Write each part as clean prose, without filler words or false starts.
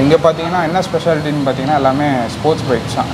இங்கே பார்த்தீங்கன்னா என்ன ஸ்பெஷாலிட்டின்னு பார்த்தீங்கன்னா எல்லாமே ஸ்போர்ட்ஸ் பைக்ஸ் தான்.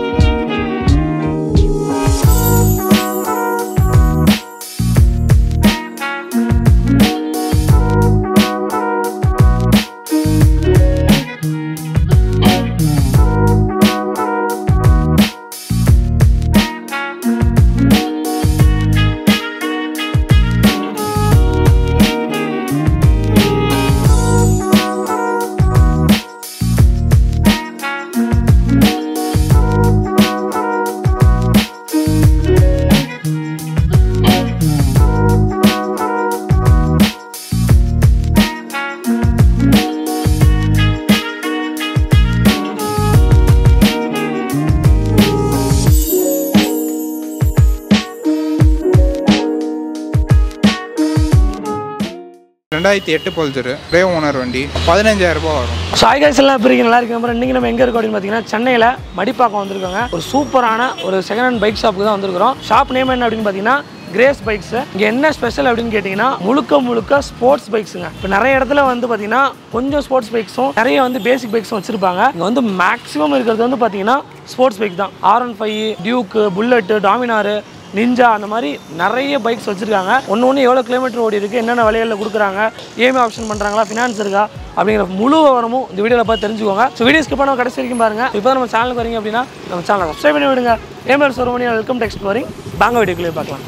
பல்சர் ரே ஓனர் வண்டி 15,000 ரூபாய் வரும். சாய் காய்ஸ் எல்லாம் எப்படி நல்லா இருக்கு. இன்னைக்கு நம்ம எங்க இருக்கோம் அப்படின்னு பார்த்தீங்கன்னா சென்னையில் மடிப்பாக்கம் வந்திருக்காங்க. ஒரு சூப்பரான ஒரு செகண்ட் ஹேண்ட் பைக் ஷாப்புக்கு தான் வந்திருக்கிறோம். ஷாப் நேம் என்ன அப்படின்னு பார்த்தீங்கன்னா கிரேஸ் பைக்ஸ். இங்கே என்ன ஸ்பெஷல் அப்படின்னு கேட்டிங்கன்னா முழுக்க ஸ்போர்ட்ஸ் பைக்ஸுங்க. இப்போ நிறைய இடத்துல வந்து பார்த்தீங்கன்னா கொஞ்சம் ஸ்போர்ட்ஸ் பைக்ஸும் நிறைய வந்து பேசிக் பைக்ஸும் வச்சிருப்பாங்க. இங்கே வந்து மேக்ஸிமம் இருக்கிறது வந்து பார்த்தீங்கன்னா ஸ்போர்ட்ஸ் பைக் தான். R15, Duke, bullet, Dominar, ninja அந்த மாதிரி நிறைய பைக்ஸ் வச்சுருக்காங்க. ஒன்று எவ்வளோ கிலோமீட்டர் ஓடி இருக்குது, என்னென்ன விலைகளில் கொடுக்குறாங்க, EMI ஆப்ஷன் பண்ணுறாங்களா, ஃபினான்ஸ் இருக்கா அப்படிங்கிற முழு விவரமும் இந்த வீடியோவில் பார்த்து தெரிஞ்சுக்கோங்க. ஸோ வீடியோ ஸ்கிப் பண்ணால் கடைசி வரைக்கும் பாருங்கள். இப்போ நம்ம சேனலுக்கு வரீங்க அப்படின்னா நம்ம சேனலை சப்ஸ்கிரைப் பண்ணி விடுங்க. ஏமேல் சோரமணி வெல்கம் டு எக்ஸ்ப்ளோரிங். வாங்க வீடியோக்குள்ளே பார்க்கலாம்.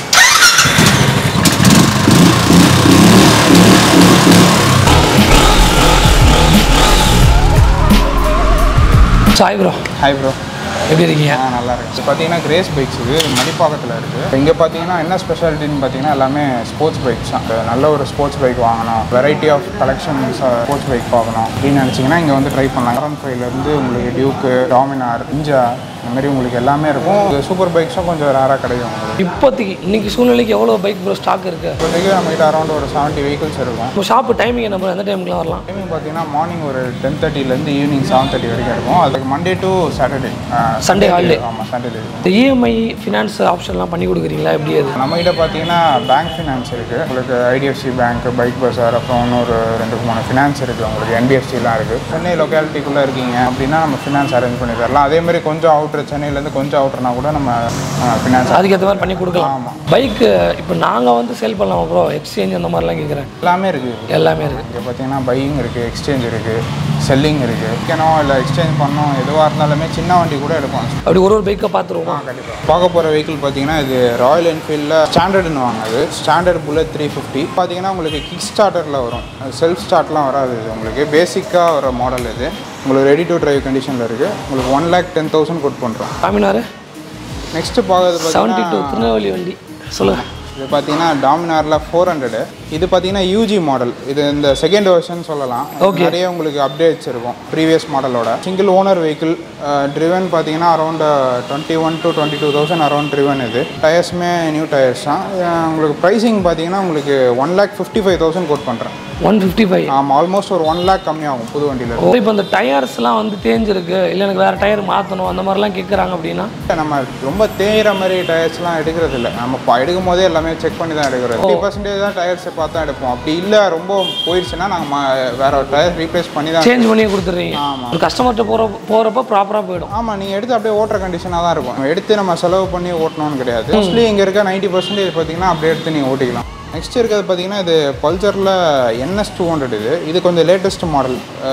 Hi bro. ஹாய் ப்ரோ, எப்படி இருக்கீங்க? நல்லா இருக்கு. இப்போ பார்த்தீங்கன்னா கிரேஸ் பைக்ஸ் இது மடிப்பாக்கத்தில் இருக்குது. இங்கே பார்த்தீங்கன்னா என்ன ஸ்பெஷாலிட்டின்னு பார்த்தீங்கன்னா எல்லாமே ஸ்போர்ட்ஸ் பைக்ஸ் தான். நல்ல ஒரு ஸ்போர்ட்ஸ் பைக் வாங்கணும், variety of collections sports bike பார்க்கணும் அப்படின்னு நினச்சிங்கன்னா இங்கே வந்து ட்ரை பண்ணலாம். R15லேருந்து உங்களுக்கு டியூக்கு, டாமினார், நிஞ்சா இந்த மாதிரி உங்களுக்கு எல்லாமே இருக்கும். சூப்பர் பைக்ஸும் கொஞ்சம் ரேராக கிடைக்கும். இப்போதைக்கு இன்னைக்கு சூழ்நிலைக்கு எவ்வளோ பைக் ப்ரோ ஸ்டாக் இருக்குது? இப்போதைக்கு நம்மகிட்ட அரௌண்ட் ஒரு 70 வெஹிக்கிள்ஸ் இருக்கும். இப்போ ஷாப்பு டைமிங் என்ன ப்ரோ? எந்த டைமுக்குலாம் வரலாம்? டைமிங் பார்த்தீங்கன்னா மார்னிங் ஒரு 10:30லேருந்து ஈவினிங் 7:30 வரைக்கும் இருக்கும். அதுக்கு Monday to Saturday, Sunday holiday. ஆமாம், சண்டே. இந்த EMI ஃபினான்ஸ் ஆப்ஷன்லாம் பண்ணி கொடுக்குறீங்களா? எப்படி அது? நம்மகிட்ட பார்த்தீங்கன்னா பேங்க் ஃபினான்ஸ் இருக்குது. உங்களுக்கு IDFC பேங்க், பைக் பஸார், அப்புறம் இன்னொரு 2-3 ஃபினான்ஸ் இருக்குது. உங்களுக்கு NBFCலாம் இருக்குது. சென்னை லொக்காலிட்டிக்குள்ளே இருக்கீங்க அப்படின்னா நம்ம ஃபினான்ஸ் அரேஞ்ச் பண்ணி தரலாம். அதேமாதிரி கொஞ்சம் அவுட்ரு, சென்னையிலேருந்து கொஞ்சம் அவுட்ருனா கூட நம்ம ஃபினான்ஸ் அதுக்கேற்ற மாதிரி பண்ணி கொடுக்கலாம். ஆமாம். பைக்கு இப்போ நாங்கள் வந்து சேல் பண்ணலாம் ப்ரோ, எக்ஸ்சேஞ்ச் அந்த மாதிரிலாம் கேட்குறேன். எல்லாமே இருக்குது. எல்லாமே இருக்குது. இங்கே பார்த்தீங்கன்னா பையிங் இருக்குது, எக்ஸ்சேஞ்ச் இருக்குது, செல்லிங் இருக்குது. விற்கணும் இல்லை எக்ஸ்சேஞ்ச் பண்ணணும் எதுவாக இருந்தாலுமே சின்ன வண்டி கூட எடுப்போம். அப்படி ஒரு பைக்கை பார்த்துருவோம். கண்டிப்பாக பார்க்க போகிற வெஹிக்கிள் பார்த்தீங்கன்னா இது ராயல் என்ஃபீல்டில் ஸ்டாண்டர்டுன்னு வாங்குது. ஸ்டாண்டர்ட் புல்லட் 350 பார்த்தீங்கன்னா உங்களுக்கு கிக் ஸ்டார்டரில் வரும். செல்ஃப் ஸ்டார்ட்லாம் வராது. இது உங்களுக்கு பேசிக்காக வர மாடல். இது உங்களுக்கு ரெடி டு டிரைவ் கண்டிஷனில் இருக்குது. உங்களுக்கு 1,10,000 கோட் பண்ணுறோம். டாமினார் நெக்ஸ்ட்டு பார்க்குறது 72 திருநெல்வேலி வண்டி சொல்லுங்கள். இது பார்த்தீங்கன்னா டாமினாரில் 400. இது பார்த்தீங்கன்னா UG மாடல். இது இந்த செகண்ட் வெர்ஷன் சொல்லலாம். நிறைய உங்களுக்கு அப்டேட்ஸ் இருக்கும் ப்ரீவியஸ் மாடலோட. Single owner vehicle. ட்ரிவன் பார்த்தீங்கன்னா அரௌண்ட் 21,000 to 22,000 அரௌண்ட் ட்ரிவன். இது டயர்ஸுமே நியூ டயர்ஸ் தான். உங்களுக்கு ப்ரைஸிங் பார்த்தீங்கன்னா உங்களுக்கு 1,55,000 கோட் பண்ணுறேன். 155. ஆமாம், ஆல்மோஸ்ட் ஒரு 1 lakh கம்மியாகும் புது வண்டியில். இப்போ இந்த டயர்ஸ்லாம் வந்து தேஞ்சிருக்கு, இல்லை எனக்கு வேறு டயர் மாற்றணும் அந்த மாதிரிலாம் கேட்குறாங்க அப்படின்னா நம்ம ரொம்ப தேயிற மாதிரி டயர்ஸ்லாம் எடுக்கிறது இல்லை. நம்ம எடுக்கும் போதே எல்லாமே செக் பண்ணி தான் எடுக்கிறோம். 50% தான் டயர்ஸை பார்த்தா எடுப்போம். அப்படி இல்லை ரொம்ப போயிடுச்சுன்னா நாங்கள் வேற ஒரு டயர் ரீப்ளேஸ் பண்ணி தான் சேஞ்ச் பண்ணி கொடுத்துட்றீங்க. ஆமாம், ஒரு கஸ்டமர்கிட்ட போகிறப்ப ப்ராப்பராக போயிடும். ஆமாம், நீங்கள் எடுத்து அப்படியே ஓட்டுற கண்டிஷனாக தான் இருக்கும். எடுத்து நம்ம செலவு பண்ணி ஓட்டணும்னு கிடையாது. மோஸ்ட்லி இங்கே இருக்க 90% பார்த்தீங்கன்னா அப்படியே எடுத்து நீங்கள் ஓட்டிக்கலாம். நெக்ஸ்ட் இருக்கிறது பார்த்தீங்கன்னா இது பல்சரில் NS200. இது கொஞ்சம் லேட்டஸ்ட் மாடல்,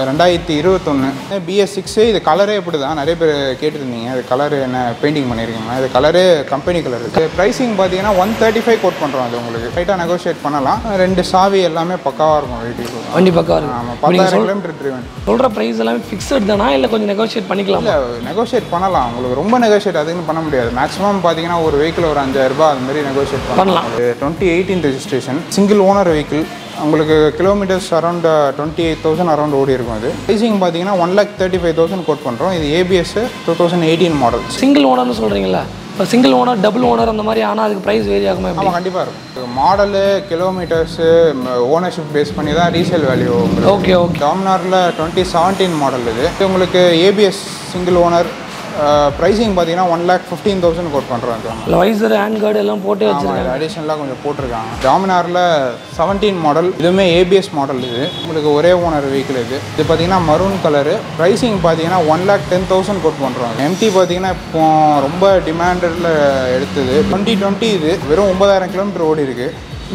2021 BS6. இது கலரே இப்படி தான். நிறைய பேர் கேட்டுருந்தீங்க இது கலரு என்ன பெயிண்டிங் பண்ணியிருக்கீங்களா. இது கலரு கம்பெனி கலர் இருக்குது. ப்ரைஸிங் பார்த்தீங்கன்னா 135 கோட் பண்ணுறோம். அது உங்களுக்கு ரைட்டாக நெகோஷியேட் பண்ணலாம். 2 சாவி எல்லாமே பக்காவாக இருக்கும். வீட்டுக்கு வண்டி பக்காவாக இருக்கும். ஆமாம், 10,000 கிலோமீட்டர் ட்ரிவன். சொல்கிற ப்ரைஸ் எல்லாமே ஃபிக்ஸட் தானா இல்லை கொஞ்சம் நெகோஷியேட் பண்ணிக்கலாம்? இல்லை, நெகோஷியேட் பண்ணலாம். உங்களுக்கு ரொம்ப நெகோஷியேட் அதுன்னு பண்ண முடியாது. மேக்ஸிமம் பார்த்தீங்கன்னா ஒரு வெஹிக்கிள் ஒரு 5,000 ரூபாய் அது மாதிரி நெகோஷியேட் பண்ணலாம். 2018 ரெஜிஸ்ட்ரேஷன், சிங்கிள் ஓனர் வெஹிக்கிள். உங்களுக்கு கிலோமீட்டர்ஸ் அரௌண்ட் 28,000 அரௌண்ட் ஓடி இருக்கும். அது ப்ரைஸிங் பார்த்தீங்கன்னா 1,35,000 கோட் பண்ணுறோம். இது ABS 2018 மாடல். சிங்கிள் ஓனர்னு சொல்கிறீங்களா? இப்போ சிங்கிள் ஓனர், டபுள் ஓனர் அந்த மாதிரி ஆனால் அதுக்கு ப்ரைஸ் வேரி ஆகுமா? ஆமாம், கண்டிப்பாக இருக்கும். மாடலு, கிலோமீட்டர்ஸு, ஓனர்ஷிப் பேஸ் பண்ணி தான் ரீசேல் வேல்யூ. ஓகே. டாமினாரில் 2017 மாடல். இது உங்களுக்கு ABS சிங்கிள் ஓனர் ப்ரைஸிங் பார்த்தீங்கன்னா 1,15,000 கோட் பண்ணுறோம். இல்லை வைசர் ஹேண்ட் கார்டு எல்லாம் போட்டு வச்சுருக்காங்க. அடிஷனலாக கொஞ்சம் போட்டிருக்காங்க. டாமினாரில் 17 மாடல், இதுவுமே ஏபிஎஸ் மாடல். இது உங்களுக்கு ஒரே ஓனர் வெஹிக்கிள். இது பார்த்தீங்கன்னா மரூன் கலரு. ப்ரைஸிங் பார்த்தீங்கன்னா 1,10,000 கோட் பண்ணுறோம். எம்டி பார்த்தீங்கன்னா இப்போ ரொம்ப டிமாண்டடில் எடுத்தது 2020. இது வெறும் 9,000 கிலோமீட்டர் ஓடி இருக்குது.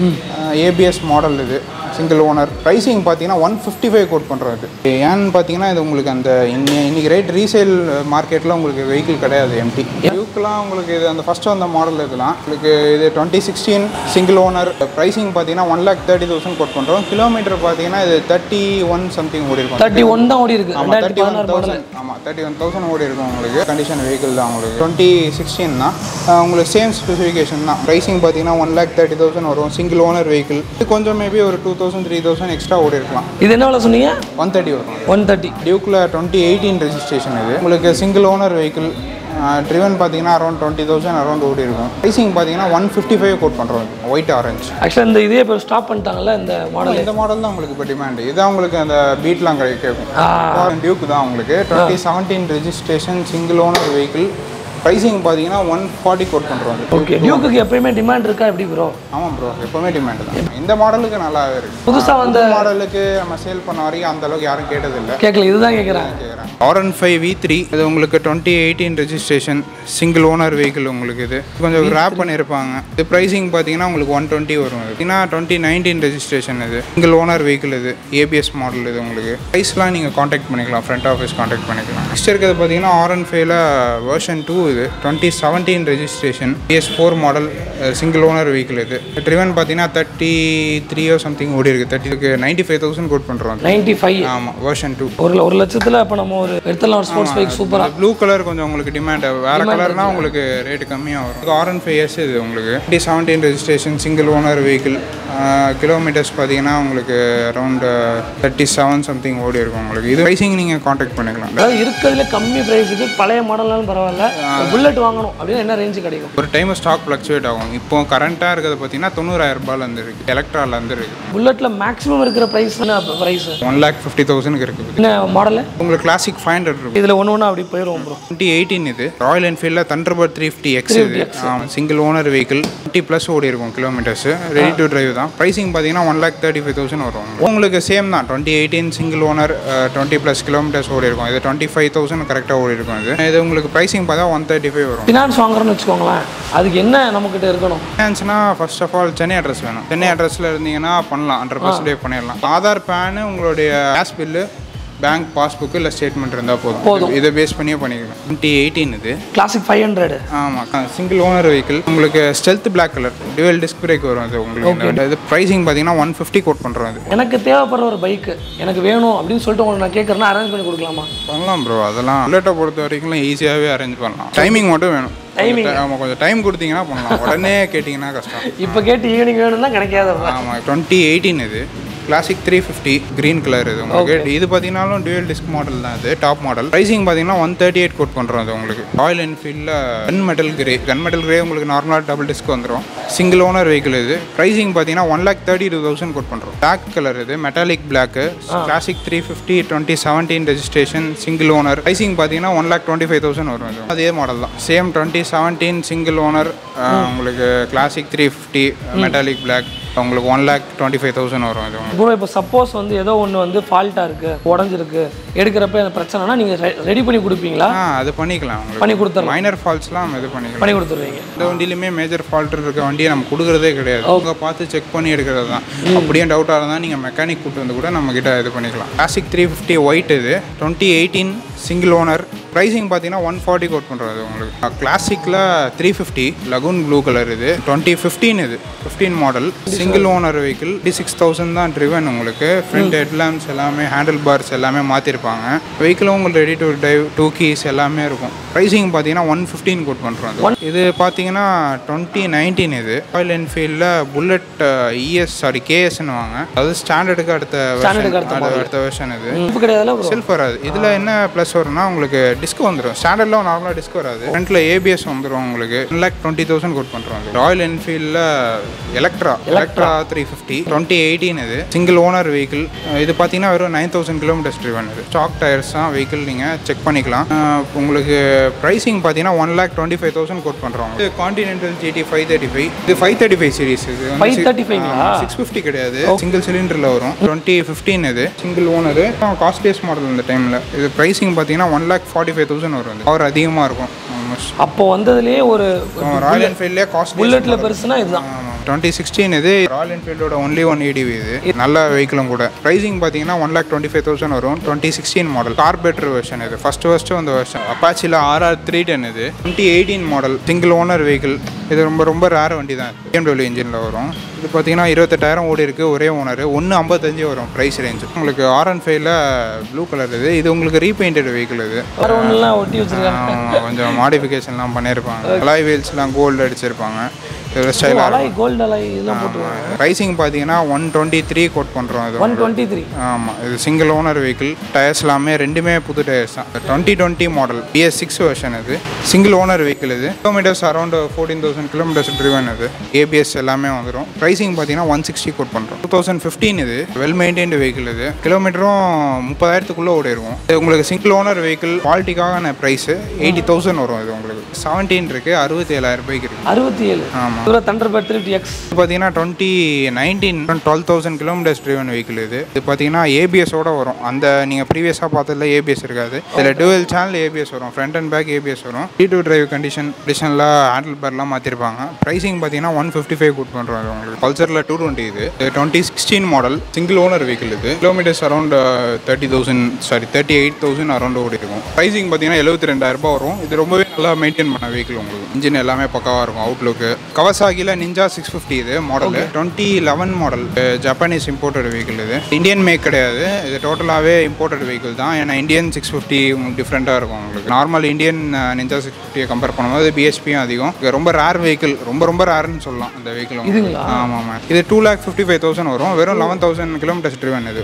ABS model. இது சிங்கிள் ஓனர். ப்ரைஸிங் பார்த்தீங்கன்னா 155 கோட் பண்ணுறோம். இது ஏன்னு பார்த்தீங்கன்னா இது உங்களுக்கு அந்த இன்னைக்கு ரேட் ரீசேல் மார்க்கெட்டில் உங்களுக்கு வெஹிக்கிள் கிடையாது. எம்டி டியூக்கெலாம் உங்களுக்கு இது அந்த ஃபஸ்ட்டு வந்த மாடல். இதெல்லாம் உங்களுக்கு இது 2016 சிங்கிள் ஓனர். ப்ரைஸிங் பார்த்தீங்கன்னா 1,30,000 கோட் பண்ணுறோம். கிலோமீட்டர் பார்த்தீங்கன்னா இது 31 சம்திங் ஓடி இருக்கும். 31 தான் ஓடி இருக்கு. ஆமாம் 31,000. ஆமாம் 31,000 ஓடி இருக்கும் உங்களுக்கு. கண்டிஷன் வெஹிக்கிள் தான் உங்களுக்கு. 2016 தான் உங்களுக்கு சேம் ஸ்பெசிஃபிகேஷன் தான். ப்ரைஸிங் பார்த்தீங்கன்னா 1,30,000 வரும். Single owner vehicle. இது கொஞ்சம் மேபி ஒரு 2,000-3,000 எக்ஸ்ட்ரா ஓடி இருக்கலாம். இது என்ன விலை சொன்னீங்க? 130 வரும். 130. டியூக்கில் 2018 ரெஜிஸ்ட்ரேஷன். இது உங்களுக்கு சிங்கிள் ஓனர் வெஹிக்கிள். ட்ரிவன் பார்த்தீங்கன்னா அரௌண்ட் 20,000 அரௌண்ட் ஓடி இருக்கும். ப்ரைஸிங் பார்த்தீங்கன்னா 155 கோட் பண்ணுறோம். White orange. ஆக்சுவலாக இந்த இதே இப்போ ஸ்டாப் பண்ணிட்டாங்கல்ல இந்த மாடல். இந்த மாடல் தான் உங்களுக்கு இப்போ டிமாண்ட். இதான் உங்களுக்கு அந்த பீட்லாம் கேட்கும். டியூக் தான் உங்களுக்கு 2017 registration single owner vehicle. Pricing பார்த்தீங்கன்னா 140 கோட் பண்ணுறோம். ஓகே. டியூக்கு எப்பயுமே டிமாண்ட் இருக்கா எப்படி ப்ரோ? ஆமாம் ப்ரோ, எப்போவுமே டிமாண்ட் தான். இந்த மாடலுக்கு நல்லாவே இருக்குது. புதுசாக வந்த மாடலுக்கு நம்ம சேல் பண்ண வரைக்கும் அந்த அளவுக்கு யாரும் கேட்டதில்லை. கேட்கல, இதுதான் கேட்குறாங்க. R15 V3. இது உங்களுக்கு 2018 ரெஜிஸ்ட்ரேஷன் சிங்கிள் ஓனர் வெஹிக்கிள். உங்களுக்கு இது கொஞ்சம் ரேப் பண்ணியிருப்பாங்க. இது ப்ரைஸிங் பார்த்தீங்கன்னா உங்களுக்கு 120 வரும். இதுனா 2019 ரெஜிஸ்ட்ரேஷன். இது சிங்கிள் ஓனர் வெஹிக்கிள். இது ஏபிஎஸ் மாடல். இது உங்களுக்கு ப்ரைஸ்லாம் நீங்கள் காண்டாக்ட் பண்ணிக்கலாம். ஃப்ரண்ட் ஆஃபீஸ் காண்டாக்ட் பண்ணிக்கலாம். நெக்ஸ்ட் இருக்கிறது பார்த்தீங்கன்னா R15ல வெர்ஷன் 2. இது 2017 registration PS4 model single owner vehicle. இது ட்ரிவன் பார்த்தீங்கன்னா 33 சம்திங் ஓடி இருக்குது. 95,000 கோட் பண்ணுறோம். 95. ஆமாம் வெர்ஷன் 2. ஒரு லட்சத்தில் இப்போ நம்ம ஒரு எடுத்துலாம் ஒரு ஸ்போர்ட்ஸ் பைக் சூப்பராக. ப்ளூ கலர் கொஞ்சம் உங்களுக்கு டிமாண்ட். வேறு கலர்னா உங்களுக்கு ரேட்டு கம்மியாக வரும். R15S. இது உங்களுக்கு 2017 registration single owner vehicle. Kilometres பார்த்தீங்கன்னா உங்களுக்கு அரௌண்ட் 37 சம்திங் ஓடி இருக்கும் உங்களுக்கு. இது ப்ரைஸிங் நீங்கள் காண்டாக்ட் பண்ணிக்கலாம். அதாவது இருக்கிறதுல கம்மி ப்ரைஸுக்கு பழைய மாடல்னாலும் பரவாயில்ல, புல்லட் வாங்கணும் அப்படின்னா என்ன ரேஞ்சு கிடைக்கும்? ஒரு டைம் ஸ்டாக் ஃப்ளக்சுவேட் ஆகும். இப்போ கரண்ட்டாக இருக்கிறது பார்த்தீங்கன்னா 90,000 இருக்குது. எலக்ட்ரால இருக்குது. புல்லட்டில் மேக்ஸிமம் இருக்கிற ப்ரைஸ் என்ன ப்ரைஸ்? 1,50,000 இருக்குது. என்ன மாடல்? உங்களுக்கு கிளாசிக் 500 இருக்கும். இதில் ஒன்று அப்படி போயிடும் ப்ரோ. 2018 இது ராயல் என்ஃபீல்டில் தண்டர்பர்ட் 350X. இது சிங்கிள் ஓனர் வெஹிக்கிள். 20+ ஓடி இருக்கும் கிலோமீட்டர்ஸ். ரெடி டு டிரைவ் தான். ப்ரைஸிங் பார்த்தீங்கன்னா 1,35,000 வரும். உங்களுக்கு சேம் தான். 2018 சிங்கிள் ஓனர் 20+ கிலோமீட்டர்ஸ் ஓடி இருக்கும். இது 25,000 கரெக்டாக ஓடி இருக்கும். இது உங்களுக்கு ப்ரைஸிங் பார்த்தா 135 வரும். ஃபினான்ஸ் வாங்குறோன்னு வச்சுக்கோங்களேன், அதுக்கு என்ன நம்மக்கிட்ட இருக்கணும்? ஃபினான்ஸ்னா first of all Chennai address வேணும். சென்னை அட்ரஸில் இருந்தீங்கன்னா பண்ணலாம். 100% பண்ணிடலாம். ஆதார், பேனு, உங்களுடைய கேஸ் பில்லு, பேங்க் பாஸ்புக்கு இல்லை ஸ்டேட்மெண்ட் இருந்தால் போதும். இதை பேஸ் பண்ணியே பண்ணிக்கலாம். 2018 இது கிளாசிக் 500. ஆமாம் சிங்கிள் ஓனர் வெஹிக்கிள். உங்களுக்கு stealth black colour dual disc brake வரும். அது உங்களுக்கு இது ப்ரைஸிங் பார்த்தீங்கன்னா 150 கோட் பண்ணுறோம். அது எனக்கு தேவைப்படுற ஒரு பைக்கு எனக்கு வேணும் அப்படின்னு சொல்லிட்டு உங்களுக்கு நான் கேட்குறேன்னா அரேஞ்ச் பண்ணி கொடுக்கலாமா? பண்ணலாம் ப்ரோ. அதெல்லாம் புல்லட்டை பொறுத்த வரைக்கும் ஈஸியாகவே அரேஞ்ச் பண்ணலாம். டைமிங் மட்டும் வேணும். ஆமாம், கொஞ்சம் டைம் கொடுத்தீங்கன்னா பண்ணலாம். உடனே கேட்டிங்கன்னா கஷ்டம். இப்போ கேட்டு ஈவினிங் வேணும்னா கிடைக்காது. ஆமாம் 2018 இது கிளாசிக் 350 கிரீன் கலர். இது உங்களுக்கு இது பார்த்தீங்கன்னாலும் டியூவல் டிஸ்க் மாடல் தான். இது டாப் மாடல். ப்ரைஸிங் பார்த்தீங்கன்னா 138 கோட் பண்ணுறோம். அது உங்களுக்கு ராயல் என்ஃபீல்டில் கன் மெட்டல் கிரே உங்களுக்கு நார்மலாக டபுள் டிஸ்க் வந்துடும். Single owner vehicle. இது ப்ரைஸிங் பார்த்தீங்கன்னா 1,32,000 கோட் பண்ணுறோம். Black colour. இது metallic black. Classic 350 2017 registration single owner. Pricing பார்த்தீங்கன்னா 1,25,000 வரும். இது அதே மாடல் தான். Same 2017 single owner. உங்களுக்கு கிளாசிக் 350 மெட்டாலிக் பிளாக் உங்களுக்கு 1,25,000 வரும். இது ப்ரோ இப்போ சப்போஸ் வந்து ஏதோ ஒன்று வந்து ஃபால்ட்டாக இருக்குது, உடஞ்சிருக்கு, எடுக்கிறப்ப அந்த பிரச்சனைனா நீங்கள் ரெடி பண்ணி கொடுப்பீங்களா? அது பண்ணிக்கலாம். பண்ணி கொடுத்துருவோம். மைனர் ஃபால்ட்ஸ்லாம் இது பண்ணிக்கலாம். பண்ணி கொடுத்துருவீங்க. இந்த வண்டியிலுமே மேஜர் ஃபால்ட் இருக்க வண்டியை நம்ம கொடுக்குறதே கிடையாது. அவங்க பார்த்து செக் பண்ணி எடுக்கிறது தான். அப்படியே டவுட்டாக இருந்தால் நீங்கள் மெக்கானிக் கூப்பிட்டு வந்து கூட நம்மக்கிட்ட இது பண்ணிக்கலாம். Classic 350 white. இது 2018 சிங்கிள் ஓனர். ப்ரைஸிங் பார்த்தீங்கன்னா 140 கோட் பண்ணுறது உங்களுக்கு. கிளாசிக்கில் 350 லகூன் ப்ளூ கலர். இது 2015 இது 15 மாடல் சிங்கிள் ஓனர் வெஹிக்கிள். 56,000 தான் ட்ரிவன். உங்களுக்கு ஃப்ரண்ட் ஹெட்லாம்ப்ஸ் எல்லாமே, ஹேண்டில் பார்ஸ் எல்லாமே மாற்றிருப்பாங்க. வெஹிக்கிளும் உங்களுக்கு ரெடி டு டிரைவ், 2 keys எல்லாமே இருக்கும். ப்ரைஸிங் பார்த்தீங்கன்னா 115 கோட் பண்ணுறோம். இது பார்த்தீங்கன்னா 2019 இது ராயல் என்ஃபீல்டில் புல்லட் KSன்னு வாங்க. அது ஸ்டாண்டர்டுக்கு அடுத்த வெர்ஷன். இது செல்ஃப் வராது. இதில் என்ன ப்ளஸ் ப்ளஸ் வரும்னா உங்களுக்கு டிஸ்க் வந்துடும். ஸ்டாண்டர்டில் நார்மலாக டிஸ்க் வராது. ஃப்ரண்ட்டில் ஏபிஎஸ் வந்துடும் உங்களுக்கு. 1,20,000 கோட் பண்ணுறோம். ராயல் என்ஃபீல்டில் எலக்ட்ரா 350 2018 இது சிங்கிள் ஓனர் வெஹிக்கிள். இது பார்த்தீங்கன்னா வெறும் 9,000 கிலோமீட்டர்ஸ் ட்ரிவன். இது ஸ்டாக் டயர்ஸ் தான் வெஹிக்கிள், நீங்கள் செக் பண்ணிக்கலாம். உங்களுக்கு ப்ரைஸிங் பார்த்தீங்கன்னா 1,25,000 கோட் பண்ணுறோம். இது கான்டினென்டல் GT 535. இது 535 சீரிஸ். இது 650 கிடையாது, சிங்கிள் சிலிண்டரில் வரும். 2015 இது சிங்கிள் ஓனர். காஸ்ட்லியஸ்ட் மாடல் இந்த டைமில். இது ப்ரைஸிங் பார்த்தீங்கன்னா 1,45,000 வரும். பவர் அதிகமாக இருக்கும். அப்போ வந்ததுலேயே ஒரு ராயல் என்ஃபீல்ட்லேயே காஸ்ட் புல்லட்டில் பெருசுனா இதுதான். 2016 இது ராயல் என்ஃபீல்டோட ஒன்லி ஒன் EDV. இது நல்ல வெஹிக்கிளும் கூட. ப்ரைஸிங் பார்த்தீங்கன்னா 1,25,000 வரும். 2016 மாடல் கார்பரேட்டர் வெர்ஷன். இது ஃபர்ஸ்ட் வந்த வெர்ஷன். அப்பாச்சியில் RR 310 இது 2018 மாடல் சிங்கிள் ஓனர் வெஹிக்கிள். இது ரொம்ப ரேர் வண்டி தான். BMW இன்ஜினில் வரும். இது பார்த்தீங்கன்னா 28,000 ஓடி இருக்குது. ஒரே ஓனர். 1,55 வரும் ப்ரைஸ் ரேஞ்ச். உங்களுக்கு R15ல ப்ளூ கலர். இது உங்களுக்கு ரீபெயிண்டட் வெஹிக்கிள். இது ஒட்டி வச்சிருக்காங்க. கொஞ்சம் மாடிஃபிகேஷன்லாம் பண்ணியிருப்பாங்க. அலாய் வீல்ஸ்லாம் கோல்டு அடிச்சிருப்பாங்க. ப்ரைஸிங் பார்த்தீங்கன்னா 123 கோட் பண்ணுறோம். இது 123. ஆமாம், இது சிங்கிள் ஓனர் வெஹிக்கிள். டயர்ஸ் எல்லாமே ரெண்டுமே புது டயர்ஸ் தான். 2020 மாடல் BS6 வெர்ஷன். இது சிங்கிள் ஓனர் வெஹிக்கிள். இது கிலோமீட்டர்ஸ் அரௌண்ட் 14,000 கிலோமீட்டர்ஸ் ட்ரிவன். இது ABS எல்லாமே வந்துடும். ப்ரைஸிங் பார்த்தீங்கன்னா 160 கோட் பண்ணுறோம். 2015 இது வெல் மெயின்டைன்டு வெஹிக்கிள். இது கிலோமீட்டரும் 30,000க்குள்ளே ஓடி இருக்கும். இது உங்களுக்கு சிங்கிள் ஓனர் வெஹிக்கிள். குவாலிட்டிக்கான ப்ரைஸு 80,000 வரும். இது உங்களுக்கு 17 இருக்குது, 67,000 ரூபாய்க்கு இருக்குது. 67. ஆமாம். Thunderbird 3TX பார்த்தீங்கன்னா 2019 12,000 கிலோமீட்டர்ஸ் ட்ரிவன் வெஹிக்கிள். இது பார்த்தீங்கன்னா ABS-ஓட வரும். அந்த நீங்கள் ப்ரீவியஸாக பார்த்ததில் ABS இருக்காது. இதில் டுவெல் சேனல் ABS வரும். ஃப்ரண்ட் அண்ட் பேக் ABS வரும். T2 டிரைவ் கண்டிஷனில் ஹேண்டில் பார்லாம் மாற்றிருப்பாங்க. ப்ரைஸிங் பார்த்தீங்கன்னா 155 கோட் பண்ணுறோம். இது உங்களுக்கு பல்சரில் 220. இது 2016 மாடல் சிங்கிள் ஓனர் வெஹிக்கிள். இது கிலோமீட்டர்ஸ் அரௌண்ட் 38,000 அரௌண்ட் ஓடி இருக்கும். ப்ரைஸிங் பார்த்தீங்கன்னா 72,000 ரூபாய் வரும். இது ரொம்பவே நல்லா மெயின்டைன் பண்ண வெஹிக்கிள். உங்களுக்கு இன்ஜின் எல்லாமே பக்காவாக இருக்கும். அவுட்லுக்கு கவாசாகியில் நிஞ்சா 650 இது model. 2011 model Japanese imported vehicle. இது இந்தியன் மேக் கிடையாது. இது டோட்டலாகவே இம்போர்ட்டட் வெஹிக்கிள் தான். ஏன்னா இந்தியன் 650 உங்களுக்கு டிஃப்ரெண்ட்டாக இருக்கும். உங்களுக்கு நார்மல் இந்தியன் நிஞ்சா 650 கம்பேர் பண்ணும்போது BSPயும் அதிகம். ரொம்ப ரேர் வெஹிக்கிள். ரொம்ப ரேர்னு சொல்லலாம் அந்த வெஹிக்கிள். ஆமாம், இது 2,55,000 வரும். வெறும் 11,000 கிலோமீட்டர்ஸ் ட்ரிவன். இது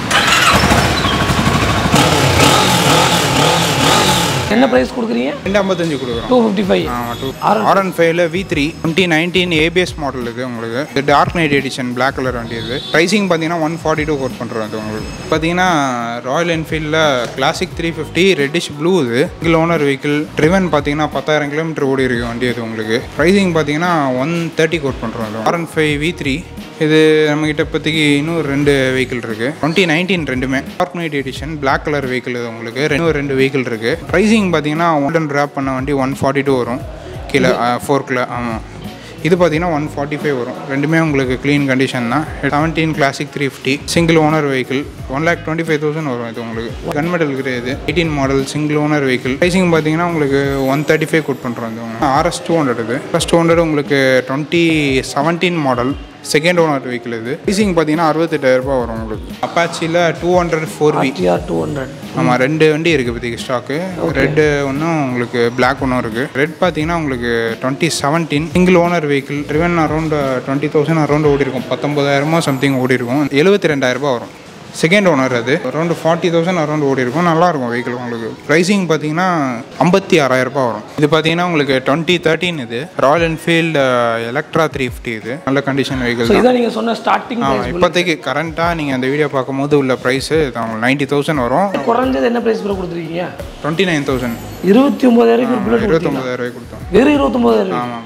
என்ன பிரைஸ் கொடுக்குறீங்க? 255 கொடுக்குறோம். 255. R15ல V3 2019 ABS மாடல். இது உங்களுக்கு இது dark knight edition black colour வண்டி. இது ப்ரைஸிங் பார்த்தீங்கன்னா 142 கோட் பண்ணுறோம். இது உங்களுக்கு பார்த்தீங்கன்னா ராயல் என்ஃபீல்டில் கிளாசிக் 350 ரெட்டிஷ் ப்ளூ. இது சிங்கிள் ஓனர் வெஹிக்கிள். ட்ரிவன் பார்த்தீங்கன்னா 10,000 கிலோமீட்டர் ஓடி இருக்கு வண்டி. இது உங்களுக்கு ப்ரைஸிங் பார்த்தீங்கன்னா 130 கோட் பண்ணுறோம். இது R15 V3. இது நம்மகிட்ட இப்போதைக்கு இன்னும் 2 வெஹிக்கிள் இருக்குது. 2019 ரெண்டுமே dark knight edition black colour vehicle. இது உங்களுக்கு இன்னும் 2 வெஹிக்கிள் இருக்குது. ப்ரைஸிங் பார்த்தீங்கன்னா 1 ட்ராப் பண்ண வண்டி 142 வரும் கீழே 4கில். ஆமாம், இது பார்த்தீங்கன்னா 145 வரும். ரெண்டுமே உங்களுக்கு க்ளீன் கண்டிஷன் தான். 17 கிளாசிக் 350 சிங்கிள் ஓனர் வெஹிக்கிள். 1,25,000 வரும். இது உங்களுக்கு கன் மெடல் கிடையாது. 18 model single owner vehicle. Pricing பார்த்தீங்கன்னா உங்களுக்கு 135 கோட் பண்ணுறோம். இது RS 200. இது RS 200 உங்களுக்கு 2017 மாடல் செகண்ட் ஓனர் வெஹிக்கிள். இது ப்ரைஸிங் பார்த்தீங்கன்னா 68,000 ரூபாய் வரும். உங்களுக்கு அப்பாச்சியில் 200 4V 200. ஆமாம், 2 வண்டி இருக்குது இப்போதைக்கு ஸ்டாக்கு. ரெட்டு ஒன்றும் உங்களுக்கு பிளாக் ஒன்றும் இருக்குது. ரெட் பார்த்தீங்கன்னா உங்களுக்கு 2017 single owner vehicle. Driven around 20,000 around ஓடி இருக்கும். 19,000 சம்திங் ஓடி இருக்கும். 72,000 ரூபாய் வரும். Second owner. அது அரௌண்ட் 40,000 அரௌண்ட் ஓடி இருக்கும். நல்லாயிருக்கும் வெஹிக்கிள். உங்களுக்கு ப்ரைஸிங் பார்த்தீங்கன்னா 56,000 ரூபாய் வரும். இது பார்த்தீங்கன்னா உங்களுக்கு 2013 இது ராயல் என்ஃபீல்டு எலக்ட்ரா 350. இது நல்ல கண்டிஷன் வெஹிக்கிள். இதான் நீங்கள் சொன்ன ஸ்டார்டிங். இப்போதைக்கு கரண்ட்டாக நீங்கள் அந்த வீடியோ பார்க்கும்போது உள்ள ப்ரைஸு 90,000 வரும். குறைஞ்சது என்ன ப்ரைஸ் கொடுத்துருக்கீங்க? 29,000. 29,000 29,000 கொடுத்தோம். வெறும் 29,000. ஆமாம்,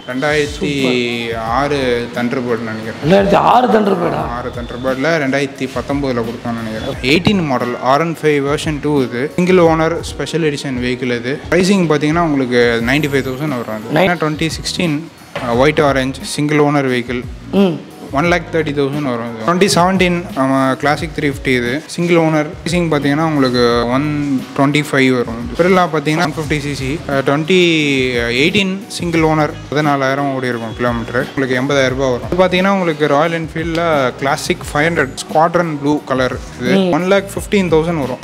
2006 தண்டர்பர்ட் நினைக்கிறேன். 2006 தண்டர்பர்டா? 6 தண்டர்பர்டில் 2019 கொடுத்தோம் நினைக்கிறேன். 18 மாடல் R15 வெர்ஷன் 2. இது single owner special edition vehicle. இது ப்ரைஸிங் பார்த்தீங்கன்னா உங்களுக்கு 95,000 வரும். 2016 white orange single owner vehicle. 1,30,000 வரும். 2017 கிளாசிக் 350. இது சிங்கிள் ஓனர். ப்ரைஸிங் பார்த்தீங்கன்னா உங்களுக்கு 125 வரும். பெரியா பார்த்தீங்கன்னா 150cc. 2018 சிங்கிள் ஓனர் 14,000 ஓடி இருக்கும் கிலோமீட்டர். உங்களுக்கு 80,000 ரூபாய் வரும். இது பார்த்தீங்கன்னா உங்களுக்கு ராயல் என்ஃபீல்டில் கிளாசிக் 500 ஸ்குவாட்ரன் ப்ளூ கலர். இது 1,15,000 வரும்.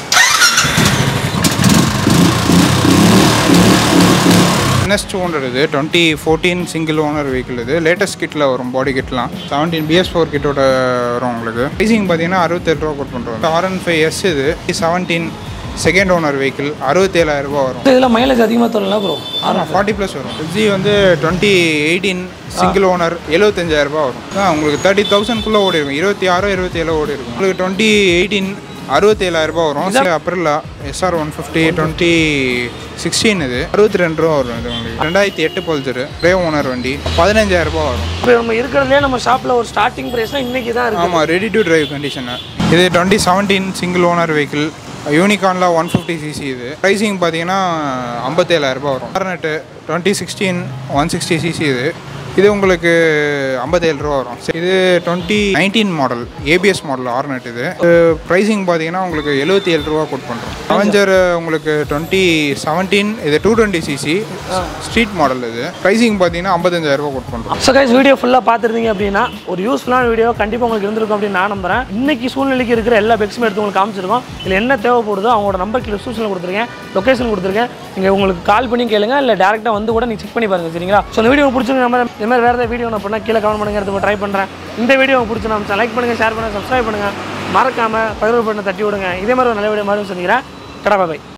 NS 200. இது 2014 சிங்கிள் ஓனர் வெஹிக்கிள். இது லேட்டஸ்ட் கிட்டில் வரும். பாடி கிட்லாம் 17 BS4 கிட்டோட வரும். உங்களுக்கு ப்ரைஸிங் பார்த்தீங்கன்னா 67 ரூபா கோட் பண்ணுறோம். R15S இது 17 செகண்ட் ஓனர் வெஹிக்கிள் 67,000 ரூபா வரும். இதெல்லாம் மைலேஜ் அதிகமாக தரல ப்ரோ. 40+ வரும். எல்ஜி வந்து 2018 சிங்கிள் ஓனர் 75,000 ரூபா வரும். உங்களுக்கு 30,000 ஓடி இருக்கும். 26 27 ஓடி இருக்கும். உங்களுக்கு 2018 67,000 ரூபா வரும். அப்புறம் SR 150 2016 இது 62 ரூபா வரும். இது உங்களுக்கு 2008 பல்சர் ரேவ் ஓனர் வண்டி 15,000 ரூபா வரும். இப்போ நம்ம இருக்கிறதுலே நம்ம ஷாப்பில் ஒரு ஸ்டார்டிங் ப்ரைஸ்னா இன்றைக்கி தான் இருக்குது. ஆமாம், ரெடி டு டிரைவ் கண்டிஷனு. இது 2017 சிங்கிள் ஓனர் வெஹிக்கிள் யூனிகார்னில் 150cc. இது ப்ரைஸிங் பார்த்தீங்கன்னா 57,000 ரூபா வரும். கார்னெட்டு 2016 160cc. இது உங்களுக்கு 57,000 ரூபா வரும். இது 2019 மாடல் ஏபிஎஸ் மாடல் ஆர்னெட். இது ப்ரைஸிங் பார்த்தீங்கன்னா உங்களுக்கு 77 ரூபா கோட் பண்ணுறோம். அவெஞ்சர் உங்களுக்கு 2017 இது 220cc ஸ்ட்ரீட் மாடல். இது ப்ரைஸிங் பார்த்தீங்கன்னா 55,000 ரூபா கோட் பண்ணுறோம். ஸோ கைஸ், வீடியோ ஃபுல்லாக பார்த்துருந்தீங்க அப்படின்னா ஒரு யூஸ்ஃபுல்லான வீடியோ கண்டிப்பாக உங்களுக்கு இருந்திருக்கும் அப்படின்னு நான் நம்புறேன். இன்னைக்கு சூழ்நிலைக்கு இருக்கிற எல்லா பெக்ஸுமே எடுத்து உங்களுக்கு காமிச்சிருக்கோம். இதில் என்ன தேவைப்படுதோ அவங்களோட நம்பர் டிஸ்கிரிப்ஷனில் கொடுத்துருக்கேன், லொக்கேஷன் கொடுத்துருக்கேன். நீங்கள் உங்களுக்கு கால் பண்ணி கேளுங்க, இல்லை டேரெக்டாக வந்து கூட நீங்கள் செக் பண்ணி பாருங்கள். சரிங்களா? ஸோ இந்த வீடியோ பிடிச்சிருக்க நம்ம இது மாதிரி வேறு ஏதாவது வீடியோ நான் பண்ணால் கீழே கமெண்ட் பண்ணுங்க, ட்ரை பண்ணுறேன். இந்த வீடியோ பிடிச்சி நம்ம லைக் பண்ணுங்கள், ஷேர் பண்ணுங்கள், சப்ஸ்கிரைப் பண்ணுங்கள், மறக்காமல் பகிர்வு பண்ண தட்டி விடுங்க. இதே மாதிரி ஒரு நல்ல வீடியோ மாதிரி சந்திக்கிறேன். கடை பாய்.